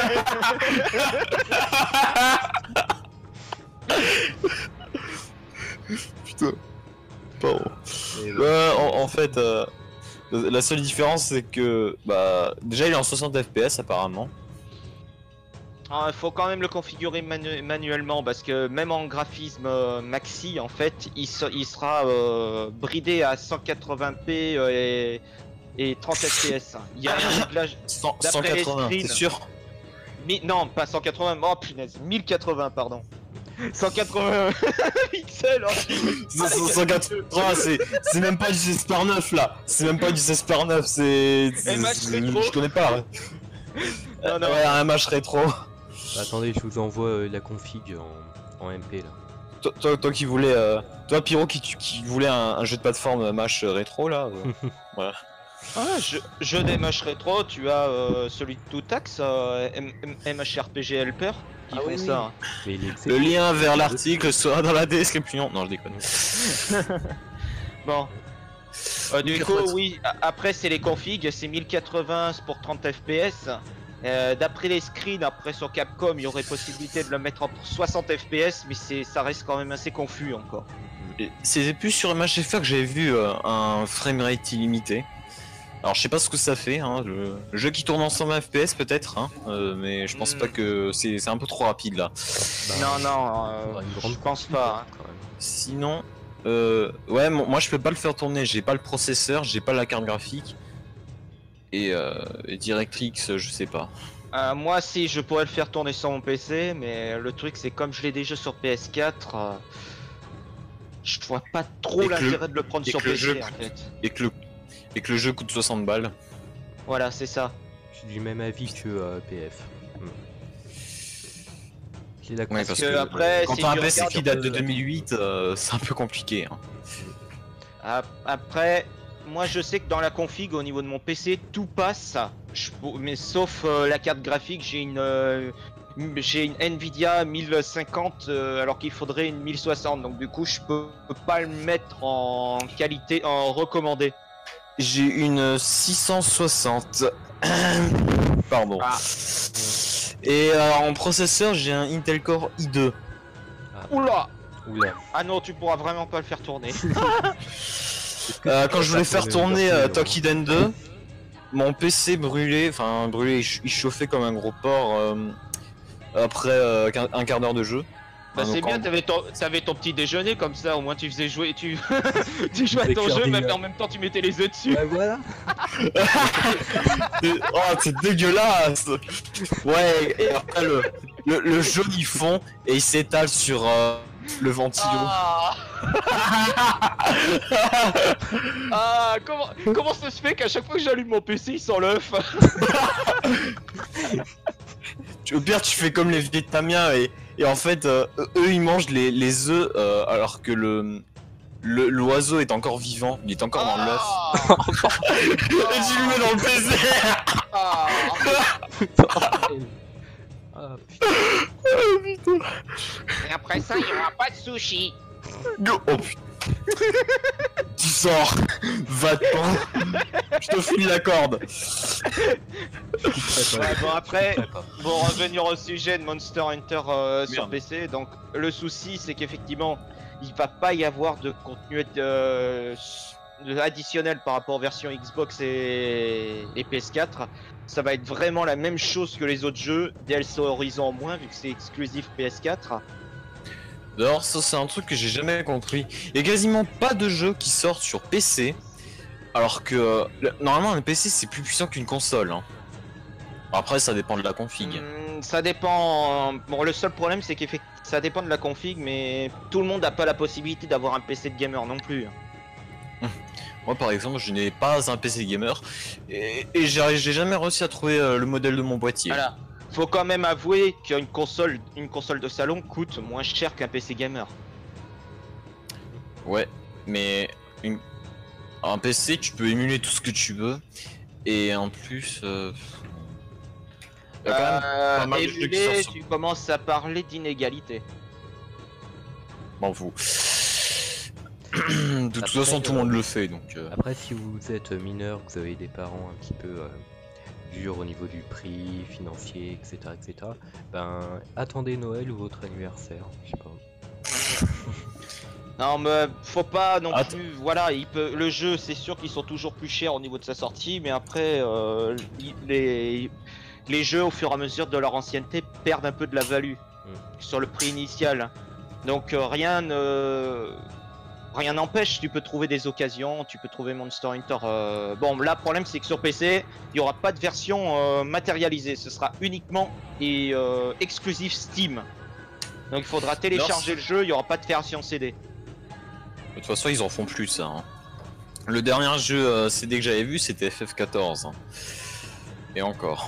Putain. Pardon. Euh, en, en fait, euh, la seule différence c'est que, bah, déjà il est en soixante F P S apparemment. Il ah, faut quand même le configurer manu manuellement parce que même en graphisme euh, maxi, en fait, il, se il sera euh, bridé à cent quatre-vingts p euh, et, et trente F P S. Il y a un réglage cent quatre-vingts, c'est sûr? Mi non, pas cent quatre-vingts, oh punaise, mille quatre-vingts, pardon. cent quatre-vingts pixels. Oh, cent quatre-vingts, c'est même pas du seize par neuf là. C'est même pas du seize par neuf, c'est... Je connais pas. Ouais. Non, non. Ouais, un match rétro. Bah, attendez, je vous envoie euh, la config en, en M P là. Toi, toi, toi qui voulais, euh, toi Pyro qui, qui voulait un, un jeu de plateforme euh, match euh, rétro là, euh, voilà. Ah, jeu, jeu des matchs rétro, tu as euh, celui de Toutax, euh, M H R P G Helper, qui ah, font oui, ça. Oui. Le lien vers l'article sera dans la description. Non, je déconne. Bon. Euh, du coup, oui, après c'est les configs, c'est mille quatre-vingts pour trente F P S. Euh, D'après les screens, après sur Capcom, il y aurait possibilité de le mettre en soixante F P S, mais c'est, ça reste quand même assez confus encore. C'était plus sur M H F R que j'avais vu euh, un framerate illimité. Alors je sais pas ce que ça fait, hein, le... le jeu qui tourne en cent vingt F P S peut-être, hein, euh, mais je pense Mm. pas que c'est c'est un peu trop rapide là. Bah, non, non, euh, faudra une grande je pense config, pas. hein. quand même. Sinon, euh, ouais, mo- moi je peux pas le faire tourner, j'ai pas le processeur, j'ai pas la carte graphique. Et, euh, et DirectX, je sais pas. Euh, moi, si je pourrais le faire tourner sur mon P C, mais le truc, c'est comme je l'ai déjà sur P S quatre, euh, je vois pas trop Et que le- l'intérêt de le prendre et sur que le P C jeu en coûte- fait. Et que le, et que le jeu coûte soixante balles. Voilà, c'est ça. Je suis du même avis que euh, P F. Hmm. J'ai d'accord. Ouais, Parce parce que que après, Quand si t'as un tu P C regardes qui un date peu- de deux mille huit, euh, c'est un peu compliqué. Hein. Ap- Après, moi je sais que dans la config au niveau de mon P C tout passe, je pour- mais sauf euh, la carte graphique, j'ai une euh, m- j'ai une Nvidia mille cinquante euh, alors qu'il faudrait une mille soixante, donc du coup je peux pas le mettre en qualité en recommandé. J'ai une six cent soixante. Pardon. Ah. Et euh, en processeur, j'ai un Intel Core i deux. Oula. Oula. Ah non, tu pourras vraiment pas le faire tourner. Euh, quand je voulais Ça faire tourne tourner bien, euh, non. Tokiden deux, mon P C brûlait, enfin brûlait, il ch- il chauffait comme un gros porc euh, après euh, qu'un- un quart d'heure de jeu. Bah Enfin, c'est donc, bien, en- t'avais ton, t'avais ton petit déjeuner comme ça, au moins tu faisais jouer, tu, tu jouais à ton Faire jeu, des, mais euh, en même temps tu mettais les œufs dessus. Ouais, voilà. C'est- Oh, c'est dégueulasse. Ouais, et après le, le, le joli fond et il s'étale sur euh, le ventilo. Ah, ah comment, comment ça se fait qu'à chaque fois que j'allume mon P C il sent l'œuf? Tu- Au pire, tu fais comme les Vietnamiens et, et en fait, euh, eux ils mangent les, les œufs euh, alors que le le- l'oiseau est encore vivant, il est encore dans l'œuf. Et tu le mets dans le P C. Ah, Ah putain. et après ça il y aura pas de sushi. Go. Oh putain. Tu sors, va-t'en. Je te file la corde. Ouais, bon après, pour revenir au sujet de Monster Hunter euh, sur Merde. P C, donc le souci c'est qu'effectivement il va pas y avoir de contenu euh, de- additionnel par rapport aux versions Xbox et, et P S quatre. Ça va être vraiment la même chose que les autres jeux, D L C Horizon en moins vu que c'est exclusif P S quatre. D'ailleurs, ça c'est un truc que j'ai jamais compris. Il y a quasiment pas de jeux qui sortent sur P C, alors que euh, le- normalement un P C c'est plus puissant qu'une console. Hein. Après, ça dépend de la config. Hmm, ça dépend. Bon, le seul problème c'est que ça dépend de la config, mais tout le monde n'a pas la possibilité d'avoir un P C de gamer non plus. Moi, par exemple, je n'ai pas un P C gamer et, et j'ai j'ai jamais réussi à trouver euh, le modèle de mon boîtier. Voilà. Faut quand même avouer qu'une console, une console de salon coûte moins cher qu'un P C gamer. Ouais, mais une- un P C, tu peux émuler tout ce que tu veux et en plus, euh... il y a quand même Euh, pas mal de jeux qui émuler, sortent sur- tu commences à parler d'inégalité. m'en fous. De toute Après, façon, tout le euh, monde le fait, donc. euh, Après, si vous êtes mineur, que vous avez des parents un petit peu euh, durs au niveau du prix financier, et cetera, et cetera, ben attendez Noël ou votre anniversaire, je sais pas. Non mais faut pas non Attends. plus. Voilà, il peut. Le jeu, c'est sûr qu'ils sont toujours plus chers au niveau de sa sortie, mais après euh, il- les les jeux au fur et à mesure de leur ancienneté perdent un peu de la value sur le prix initial. Donc euh, rien ne rien n'empêche. Tu peux trouver des occasions, tu peux trouver Monster Hunter. euh, Bon, là, le problème c'est que sur P C, il y aura pas de version euh, matérialisée. Ce sera uniquement et euh, exclusif Steam. Donc il faudra télécharger le jeu. Il y aura pas de version C D. De toute façon, ils en font plus ça. Hein. Le dernier jeu euh, C D que j'avais vu, c'était F F quatorze. hein. Et encore.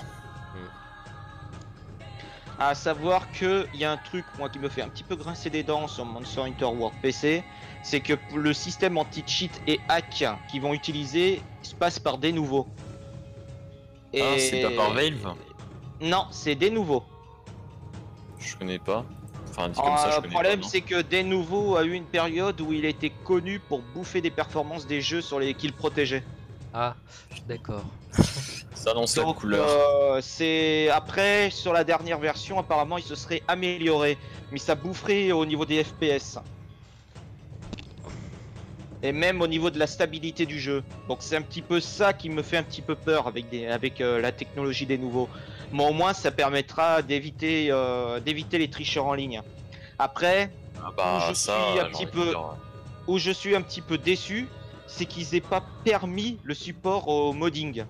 À savoir que il y a un truc moi qui me fait un petit peu grincer des dents sur Monster Hunter World P C, c'est que le système anti-cheat et hack qu'ils vont utiliser se passe par des nouveaux. Ah, c'est pas par Valve? Non, c'est des nouveaux. Je connais pas. Enfin, dit comme ça, je Le connais problème pas. non. c'est que des nouveaux a eu une période où il était connu pour bouffer des performances des jeux sur les qu'il protégeait. Ah, d'accord. Ça annonce la Donc, couleur. euh, c'est après sur la dernière version, apparemment, il se serait amélioré, mais ça boufferait au niveau des F P S et même au niveau de la stabilité du jeu. Donc, c'est un petit peu ça qui me fait un petit peu peur avec des, avec euh, la technologie des nouveaux. Mais au moins, ça permettra d'éviter, euh, d'éviter les tricheurs en ligne. Après, Ah où bah je ça, suis un j'ai petit envie de peu, dire. où je suis un petit peu déçu, c'est qu'ils aient pas permis le support au modding.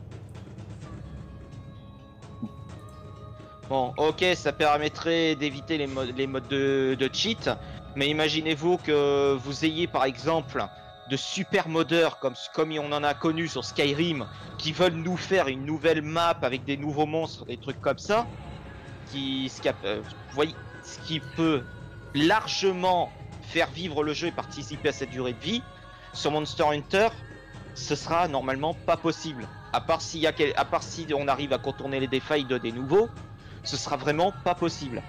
Bon, ok, ça permettrait d'éviter les, mo- les modes de, de cheat, mais imaginez-vous que vous ayez par exemple de super modeurs comme, comme on en a connu sur Skyrim qui veulent nous faire une nouvelle map avec des nouveaux monstres, des trucs comme ça, qui, ce qui, a- euh, vous voyez, ce qui peut largement faire vivre le jeu et participer à cette durée de vie. Sur Monster Hunter, ce sera normalement pas possible. À part, s'il y a quel- à part si on arrive à contourner les défailles de des nouveaux, ce sera vraiment pas possible.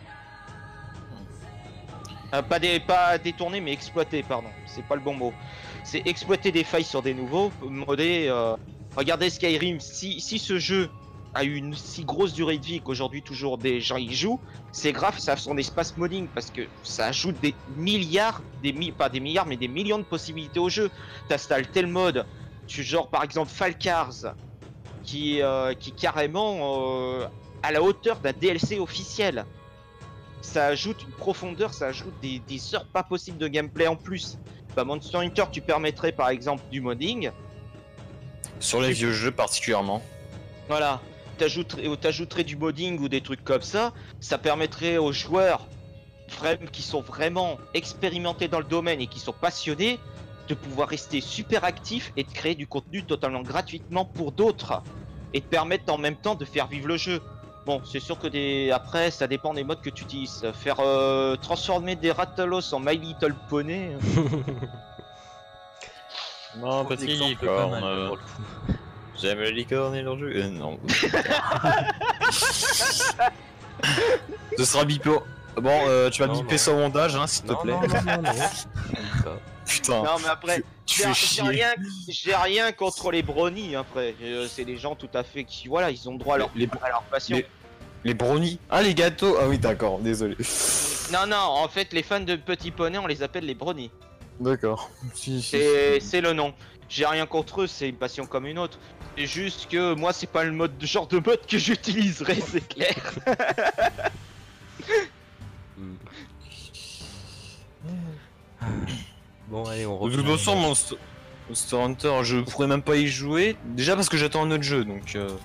Euh, pas, des, pas détourner, mais exploiter, pardon. C'est pas le bon mot. C'est exploiter des failles sur des nouveaux, modder. Euh... Regardez Skyrim, si, si ce jeu a eu une si grosse durée de vie qu'aujourd'hui toujours des gens y jouent, c'est grave, ça a son espace modding parce que ça ajoute des milliards, des mi pas des milliards, mais des millions de possibilités au jeu. T'installes tel mode, tu genre par exemple Falcars, qui, euh, qui carrément euh, à la hauteur d'un D L C officiel. Ça ajoute une profondeur, ça ajoute des, des heures pas possibles de gameplay en plus. Bah, Monster Hunter, tu permettrais par exemple du modding. Sur les Tu, vieux jeux particulièrement. voilà, t'ajouterais, t'ajouterais du modding ou des trucs comme ça. Ça permettrait aux joueurs vraiment, qui sont vraiment expérimentés dans le domaine et qui sont passionnés de pouvoir rester super actifs et de créer du contenu totalement gratuitement pour d'autres et de permettre en même temps de faire vivre le jeu. Bon, c'est sûr que des... après, ça dépend des modes que tu utilises. Faire euh, transformer des Rathalos en My Little Pony. Non, Trouve petit l'exemple pas mal, licorne. là, euh, pour le coup. J'aime le licorne et leur jeu. Euh, non. Ce sera bipo. Bon, euh, tu vas Non, biper non. son montage, hein, s'il te Non, plaît. non, non, non, non. On dit pas. Putain. Non, mais après, Tu j'ai fais j'ai chier. rien, j'ai rien contre les brownies. Après, Euh, c'est des gens tout à fait qui, voilà, ils ont droit à leur, Les- à leur passion. Les, les brownies. Ah, les gâteaux. Ah oui, d'accord, désolé. Non, non, en fait, les fans de Petit Poney, on les appelle les brownies. D'accord. Si, si, C'est si. c'est le nom. J'ai rien contre eux, c'est une passion comme une autre. C'est juste que moi, c'est pas le mode de genre de mode que j'utiliserais, c'est clair. Hmm. Bon, allez, on De revient. toute façon, Monster, Monster Hunter, je pourrais même pas y jouer. Déjà parce que j'attends un autre jeu, donc. Euh...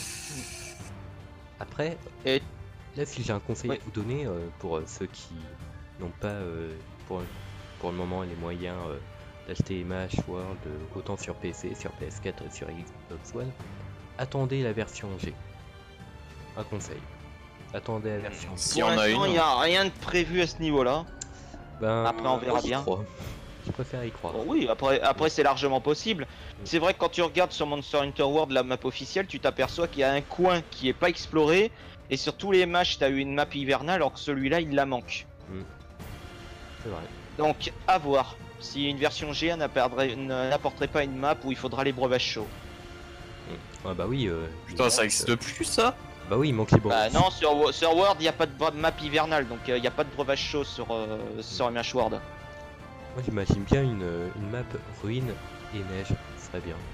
Après, Et là, si j'ai un conseil Oui. à vous donner euh, pour euh, ceux qui n'ont pas euh, pour, pour le moment les moyens euh, d'acheter M H World euh, autant sur P C, sur P S quatre et sur Xbox One, attendez la version G. Un conseil. Attendez la version G. S'il y pour en a l'instant, une. il n'y a rien de prévu à ce niveau-là. Ben, Après, on verra moi, j'y bien. crois. Je préfère y croire. Bon, oui, après, après c'est largement possible. C'est vrai que quand tu regardes sur Monster Hunter World la map officielle, tu t'aperçois qu'il y a un coin qui est pas exploré. Et sur tous les matchs, tu as eu une map hivernale, alors que celui-là, il la manque. C'est vrai. Donc, à voir. Si une version G A n'apporterait n'apporterait pas une map où il faudra les breuvages chauds. Ah bah oui. Euh, Putain, il ça manque, existe euh, plus ça? Bah oui, il manque les bons. Bah non, sur, Wo- sur World, il n'y a pas de bra- map hivernale, donc il n'y a pas de breuvage chaud sur, euh, sur M H World. Moi, j'imagine bien une, euh, une map ruine et neige. Ce serait bien.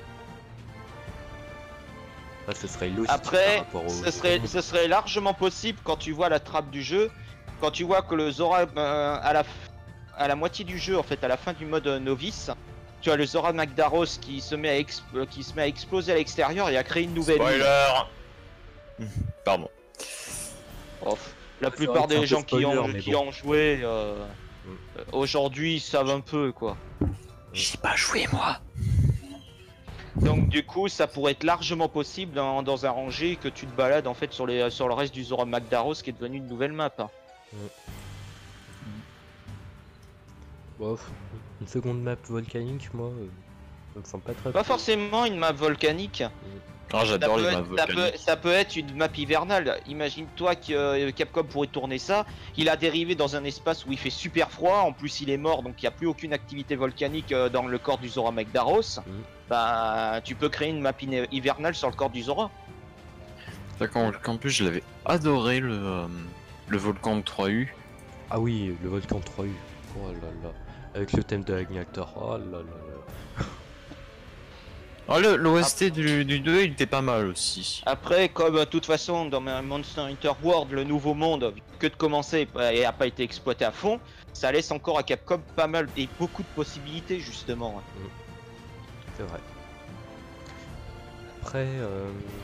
Enfin, ce serait logique Après, par rapport au. ce serait, ce serait largement possible quand tu vois la trappe du jeu, quand tu vois que le Zora, euh, à, la, f- à la moitié du jeu, en fait, à la fin du mode euh, novice, tu as le Zora Magdaros qui se met à, exp- euh, qui se met à exploser à l'extérieur et à créer une nouvelle île. Spoiler. Pardon. Oh, la C'est plupart vrai que c'est un des peu gens qui ont, spoiler, mais qui bon. ont joué euh, Mm. euh, aujourd'hui savent un peu quoi. J'y ai pas joué moi. Donc du coup, ça pourrait être largement possible dans, dans un rangé que tu te balades en fait sur, les, sur le reste du Zora Magdaros qui est devenu une nouvelle map. hein. Bon, une seconde map volcanique, moi, euh, Donc ils sont pas très. Pas forcément une map volcanique. Ah, Ça j'adore peut, les être, maps ça, peut, volcaniques. ça peut être une map hivernale. Imagine-toi que euh, Capcom pourrait tourner ça. Il a dérivé dans un espace où il fait super froid. En plus, il est mort, donc il n'y a plus aucune activité volcanique euh, dans le corps du Zora Magdaros. Mm. Bah, tu peux créer une map in- hivernale sur le corps du Zora. D'accord, en plus, je l'avais adoré le, euh, le volcan de trois U. Ah oui, le volcan trois U. Oh là là. Avec le thème de Agnator. Oh là là là. Ah, le l'O S T du, du deux, il était pas mal aussi. Après, comme de toute façon dans Monster Hunter World, le nouveau monde, que de commencer et a pas été exploité à fond, ça laisse encore à Capcom pas mal et beaucoup de possibilités justement. C'est vrai. Après, euh,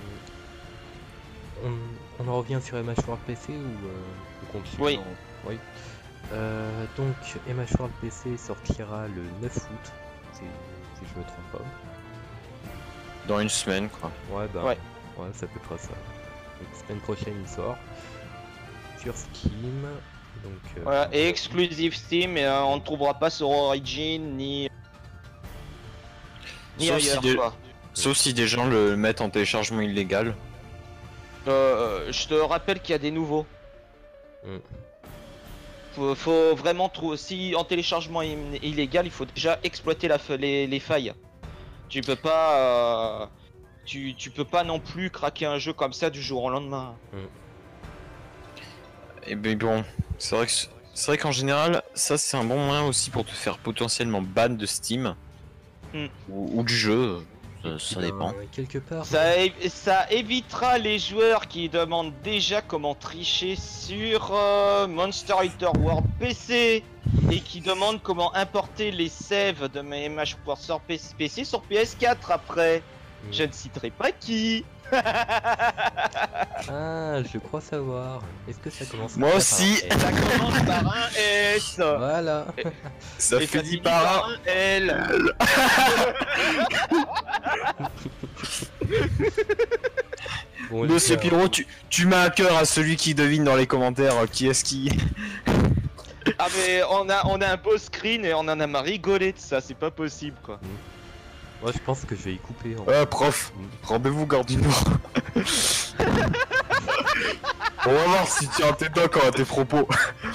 on, on en revient sur M H World P C ou euh, on continue? Oui. en- Oui. Euh, donc M H World P C sortira le neuf août, si, si je me trompe pas. Dans une semaine, quoi. Ouais, bah, Ouais. ouais, c'est à peu près ça. Donc, semaine prochaine, il sort sur Steam. Donc, euh, Voilà, et exclusive Steam, et euh, on ne trouvera pas sur Origin ni, ni Sauf si, ailleurs des... quoi. Sauf si des gens le mettent en téléchargement illégal. Euh, je te rappelle qu'il y a des nouveaux. Mm. Faut, faut vraiment trouver. Si en téléchargement im- illégal, il faut déjà exploiter la, fa- les, les failles. Tu peux pas. euh, tu, tu peux pas non plus craquer un jeu comme ça du jour au lendemain. Et ben bon, c'est vrai que c- c'est vrai qu'en général, ça c'est un bon moyen aussi pour te faire potentiellement ban de Steam Hmm. ou, ou du jeu. Ça, Et puis, ça ben, dépend. quelque part. Ça, é- ça évitera les joueurs qui demandent déjà comment tricher sur euh, Monster Hunter World P C et qui demandent comment importer les saves de mes M H World sur P C sur P S quatre après. Mm. Je ne citerai pas qui. Ah, je crois savoir. Est-ce que ça commence Moi par un aussi. S? Ça commence par un S. Voilà. Ça Et fait finit dix par un. un L. Bon, les Monsieur gars, Pyro, tu, tu mets un cœur à celui qui devine dans les commentaires euh, qui est-ce qui. Ah mais on a on a un beau screen et on en a marre rigolé de ça, c'est pas possible quoi. moi je pense que je vais y couper. En... Euh, prof, rendez-vous Gare du Nord. On va voir si tu as tes docs à tes propos.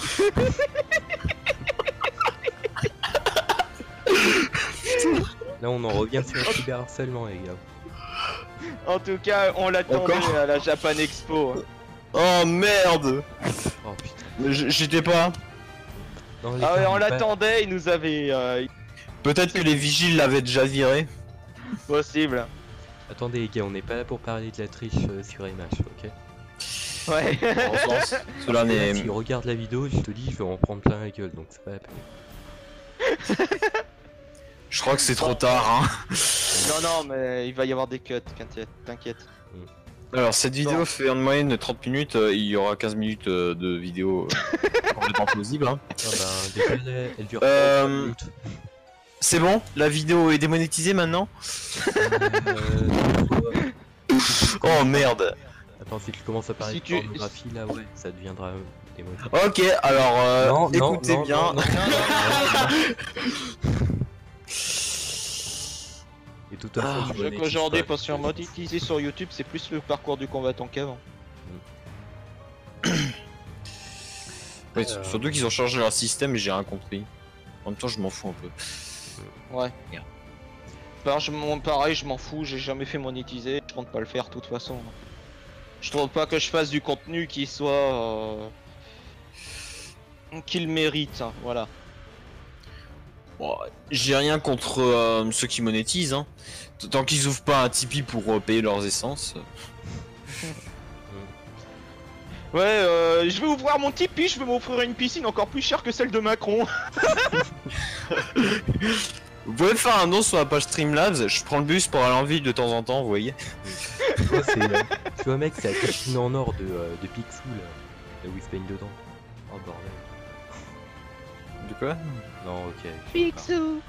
Là on en revient sur le cyberharcèlement les gars. En tout cas, on l'attendait Encore à la Japan Expo. hein. Oh merde. Oh putain. Mais j- J'étais pas. Non, les Ah ouais, gars, on on est pas- l'attendait, il nous avait euh, Peut-être que les vigiles l'avaient déjà viré. possible. Attendez les gars, on n'est pas là pour parler de la triche euh, sur M H, ok? Ouais. En sens, cela Là, n'est. si regarde la vidéo, je te dis, je vais en prendre plein la gueule, donc c'est pas la peine. Je crois que c'est trop tard, hein. non non, mais il va y avoir des cuts, t'inquiète, t'inquiète. Alors, cette vidéo Bon. fait en moyenne de trente minutes, euh, il y aura quinze minutes euh, de vidéo euh, complètement plausible. Hein. Ah ben, déjà, elle, elle dure Euh, trente minutes. C'est bon? La vidéo est démonétisée maintenant? Euh, Oh merde! Attends, si tu commences à parler Si de tu- pornographie, là, ouais, ça deviendra euh, démoniaque. Ok, alors euh, Non, non, écoutez non, bien. non, non, non, non. Et de toute façon, Ah, tu Je veux monétises qu'aujourd'hui, pas. pour sur monétiser sur YouTube, c'est plus le parcours du combattant qu'avant. Ouais, Euh, Surtout qu'ils ont changé leur système et j'ai rien compris. En même temps, je m'en fous un peu. Ouais. Merde. Bah, je m'en- pareil, je m'en fous, j'ai jamais fait monétiser, je compte pas le faire de toute façon. Je trouve pas que je fasse du contenu qui soit. Euh... qu'il mérite, hein, voilà. Bon, j'ai rien contre euh, ceux qui monétisent. Hein. Tant qu'ils ouvrent pas un Tipeee pour euh, payer leurs essences. Ouais, euh, je vais ouvrir mon Tipeee, je vais m'offrir une piscine encore plus chère que celle de Macron. Vous pouvez faire un don sur la page Streamlabs, je prends le bus pour aller en ville de temps en temps, vous voyez. Tu vois, c'est, euh, tu vois, mec, c'est la cantine en or de, euh, de Picsou, là. Là où il se baigne dedans. Oh bordel. De quoi? Non, ok. Picsou.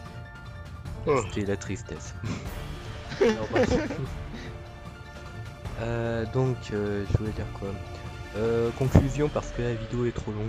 Ok. C'était la tristesse. Alors, bref. Euh, donc, euh, je voulais dire quoi euh, conclusion parce que la vidéo est trop longue.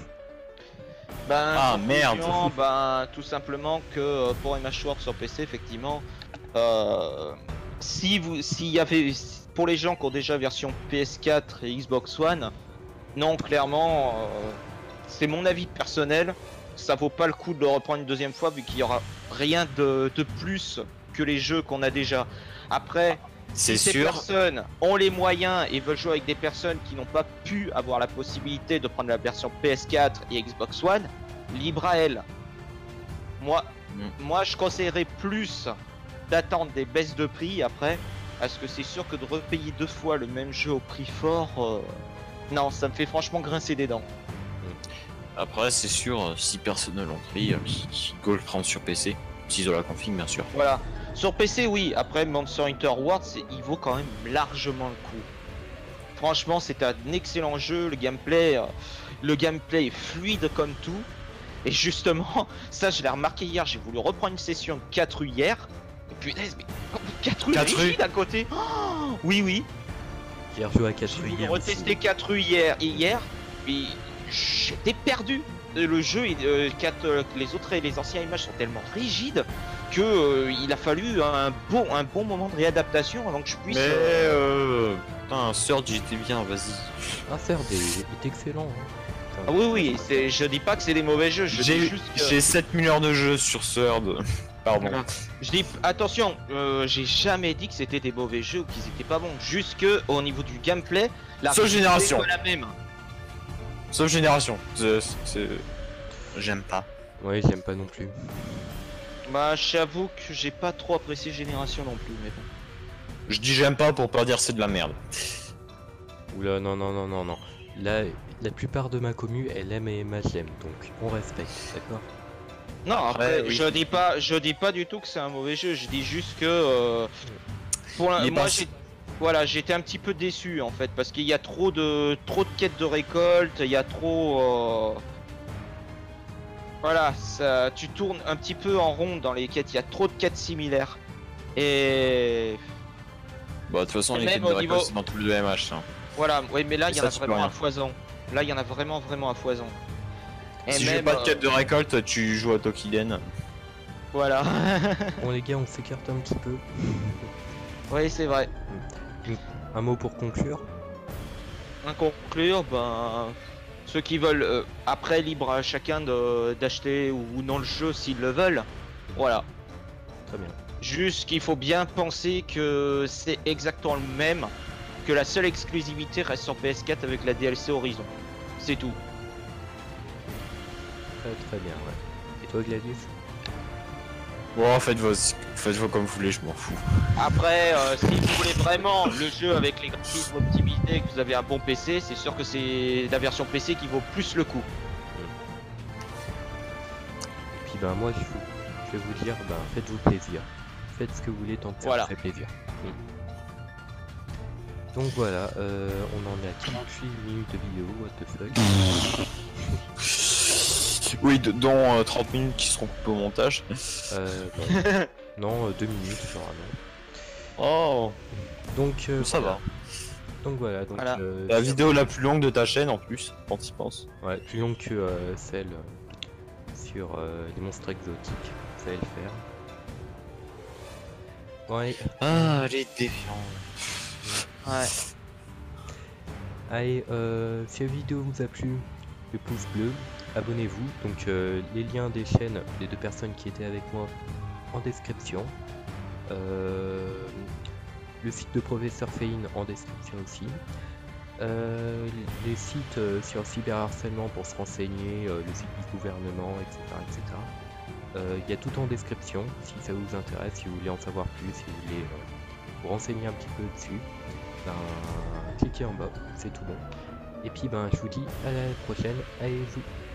Ben, Ah, conclusion, merde. Ben, tout simplement que euh, pour M H World sur P C, effectivement, euh, si vous, s'il y avait, pour les gens qui ont déjà version P S quatre et Xbox One, non, clairement, euh, c'est mon avis personnel, ça vaut pas le coup de le reprendre une deuxième fois vu qu'il y aura rien de, de plus que les jeux qu'on a déjà. Après, C'est si ces sûr. personnes ont les moyens et veulent jouer avec des personnes qui n'ont pas pu avoir la possibilité de prendre la version P S quatre et Xbox One, libre à elles. Moi, Mm. moi je conseillerais plus d'attendre des baisses de prix après, parce que c'est sûr que de repayer deux fois le même jeu au prix fort, euh, non, ça me fait franchement grincer des dents. Après, c'est sûr, euh, si personne ne l'ont pris, euh, go le prendre sur P C. S'ils ont la config, bien sûr. Voilà. Sur P C, oui. Après, Monster Hunter World, c'est- il vaut quand même largement le coup. Franchement, c'est un excellent jeu. Le gameplay, euh, le gameplay est fluide comme tout. Et justement, ça, je l'ai remarqué hier. J'ai voulu reprendre une session de quatre U hier. Et punaise, mais quatre U quatre U rigide à côté. Oh, oui, oui. J'ai rejoué à quatre J'ai U voulu hier aussi. retester quatre U hier. Et hier, puis j'étais perdu. Le jeu, il- euh, quatre, euh, les autres et les anciens images sont tellement rigides que euh, il a fallu un bon, un bon moment de réadaptation avant que je puisse. Mais euh, euh... Putain, Surge, j'étais bien, vas-y. Ah, Serd est, est excellent. hein. Putain. Ah oui, oui. C'est, je dis pas que c'est des mauvais jeux. Je dis J'ai juste que. j'ai sept mille heures de jeu sur Surge. Pardon. Je dis attention. euh, j'ai jamais dit que c'était des mauvais jeux ou qu'ils étaient pas bons. Juste que au niveau du gameplay, la Sauf rigidité Génération. est pas la même. Sauf Génération. C'est- c'est- J'aime pas. Ouais, j'aime pas non plus. Bah, j'avoue que j'ai pas trop apprécié Génération non plus, mais bon. Je dis j'aime pas pour pas dire c'est de la merde. Oula, non, non, non, non, non. Là, la plupart de ma commu, elle aime et moi j'aime, donc on respecte, d'accord? Non, après, Ouais, oui. je dis pas, je dis pas du tout que c'est un mauvais jeu. Je dis juste que euh, pour la- Il est moi, pas- j'ai, voilà, j'étais un petit peu déçu en fait parce qu'il y a trop de, trop de quêtes de récolte. Il y a trop, euh, voilà, ça, tu tournes un petit peu en rond dans les quêtes. Il y a trop de quêtes similaires et Bah de toute façon Et les même quêtes au de récolte niveau- c'est dans tout le deux M H. Hein. voilà. Oui, mais là, Et il y en ça, a tu peux vraiment rien. à foison. Là, il y en a vraiment, vraiment à foison. Et Si je fais même, pas de euh, quête de récolte, tu joues à Tokiden. voilà. Bon les gars, on s'écarte un petit peu. Oui, c'est vrai. Un mot pour conclure. Un conclure, ben ceux qui veulent, euh, après libre à chacun de- d'acheter ou, ou non le jeu s'ils le veulent. Voilà. Très bien. Juste qu'il faut bien penser que c'est exactement le même, que la seule exclusivité reste sur P S quatre avec la D L C Horizon. C'est tout. Très très bien, ouais. Et toi Gladius? Bon, faites vos, faites vos comme vous voulez, je m'en fous. Après, euh, si vous voulez vraiment le jeu avec les graphismes optimisés et que vous avez un bon P C, c'est sûr que c'est la version P C qui vaut plus le coup. Et puis ben moi je, vous- je vais vous dire, ben faites-vous plaisir. Faites ce que vous voulez tant que ça Voilà. vous fait plaisir. Mm. Donc voilà, euh, on en est à quarante-huit minutes de vidéo, what the fuck. Oui, de- dont euh, trente minutes qui seront coupées au montage. Euh, ben, non, euh, deux minutes généralement. Oh, Donc euh, ça voilà. va. Donc voilà, donc Voilà. euh, La vidéo la plus longue de ta chaîne en plus, quand tu y penses. ouais, plus longue que euh, celle euh, sur euh, les monstres exotiques, ça va le faire. Ouais, Ah, les défiants. Ouais. allez, euh, si la vidéo vous a plu, le pouce bleu, abonnez-vous. Donc euh, les liens des chaînes des deux personnes qui étaient avec moi en description. Euh, le site de Professeur Fein en description aussi. Euh, les sites euh, sur cyberharcèlement pour se renseigner, euh, le site du gouvernement, et cetera et cetera. Euh, Il y a tout en description si ça vous intéresse, si vous voulez en savoir plus, si vous voulez euh, vous renseigner un petit peu dessus. Ben, cliquez en bas, c'est tout bon. Et puis ben je vous dis à la prochaine, allez vous.